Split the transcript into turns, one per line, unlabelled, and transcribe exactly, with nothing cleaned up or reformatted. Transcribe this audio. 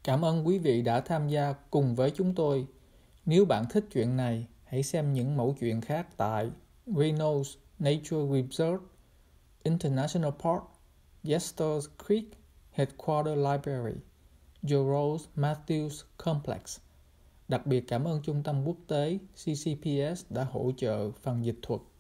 Cảm ơn quý vị đã tham gia cùng với chúng tôi. Nếu bạn thích chuyện này, hãy xem những mẫu chuyện khác tại Reynolds Nature Reserve, International Park, Yesters Creek Headquarter Library, George Matthews Complex. Đặc biệt cảm ơn Trung tâm Quốc tế C C P S đã hỗ trợ phần dịch thuật.